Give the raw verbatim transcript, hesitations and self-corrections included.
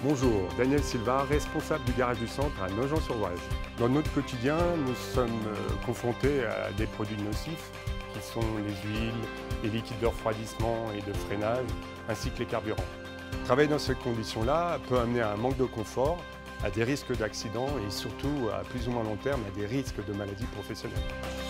Bonjour, Daniel Silva, responsable du garage du centre à Nogent-sur-Oise. Dans notre quotidien, nous sommes confrontés à des produits nocifs qui sont les huiles, les liquides de refroidissement et de freinage, ainsi que les carburants. Travailler dans ces conditions-là peut amener à un manque de confort, à des risques d'accident et surtout, à plus ou moins long terme, à des risques de maladies professionnelles.